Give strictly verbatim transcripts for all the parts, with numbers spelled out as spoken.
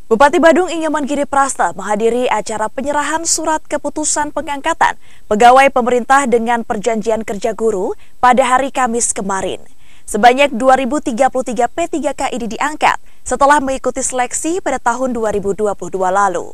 Bupati Badung Inyoman Giri Prasta menghadiri acara penyerahan surat keputusan pengangkatan pegawai pemerintah dengan perjanjian kerja guru pada hari Kamis kemarin. Sebanyak dua ribu tiga puluh tiga P tiga K ini diangkat setelah mengikuti seleksi pada tahun dua ribu dua puluh dua lalu.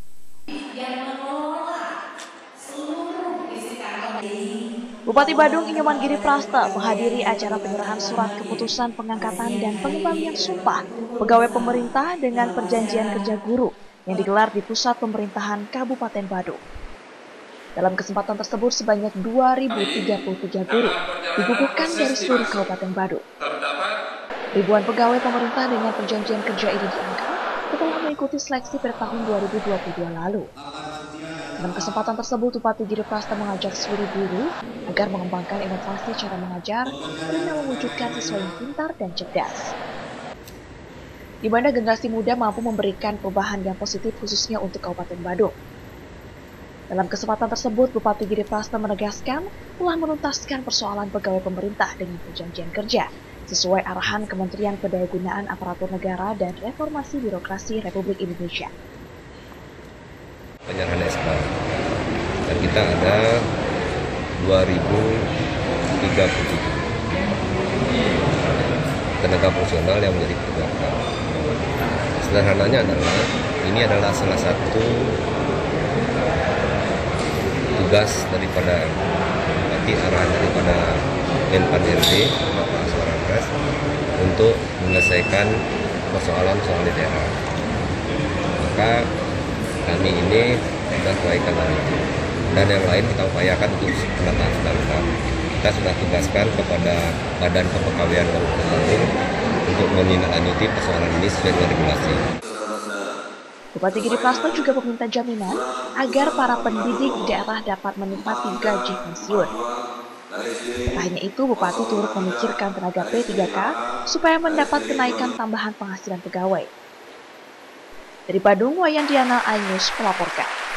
Bupati Badung Inyoman Giri Prasta menghadiri acara penyerahan surat keputusan pengangkatan dan pengembalian sumpah pegawai pemerintah dengan perjanjian kerja guru yang digelar di pusat pemerintahan Kabupaten Badung. Dalam kesempatan tersebut sebanyak dua ribu tiga puluh tiga guru diguguhkan dari seluruh Kabupaten Badung. Ribuan pegawai pemerintah dengan perjanjian kerja ini diangkat setelah mengikuti seleksi pada tahun dua ribu dua puluh dua lalu. Dalam kesempatan tersebut, Bupati Giri Prasta mengajak seluruh guru agar mengembangkan inovasi cara mengajar guna mewujudkan siswa yang pintar dan cerdas, di mana generasi muda mampu memberikan perubahan yang positif khususnya untuk Kabupaten Badung. Dalam kesempatan tersebut, Bupati Giri Prasta menegaskan telah menuntaskan persoalan pegawai pemerintah dengan perjanjian kerja sesuai arahan Kementerian Pendayagunaan Aparatur Negara dan Reformasi Birokrasi Republik Indonesia. Penyerahan S K dan kita ada dua ribu tiga puluh tiga tenaga profesional yang menjadi pekerja. Sederhananya adalah ini adalah salah satu tugas daripada nanti arahan daripada Menpan R B Bapak Aswaran untuk menyelesaikan persoalan-persoalan di daerah. Maka kami ini sudah kebaikan lagi dan yang lain kita upayakan untuk penataan sedangkan kita sudah tugaskan kepada Badan Kepegawaian Kabupaten Badung untuk menindaklanjuti persoalan ini sesuai dengan regulasi. Bupati Giri Prasta juga meminta jaminan agar para pendidik di daerah dapat menikmati gaji pensiun. Tak hanya itu, Bupati turut memikirkan tenaga P tiga K supaya mendapat kenaikan tambahan penghasilan pegawai. Dari Badung, Wayan Diana, iNews melaporkan.